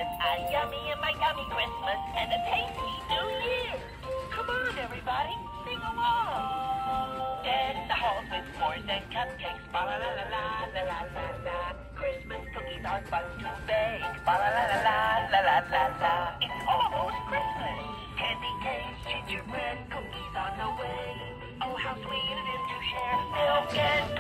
a yummy and my yummy Christmas and a tasty New Year. Come on, everybody, sing along. Dead in the halls with s'mores and cupcakes, ba la la la la la la la la. Christmas cookies are fun to bake, ba la la la la la la la la. It's almost Christmas. Candy canes, gingerbread cookies on the way. Oh, how sweet it is to share milk and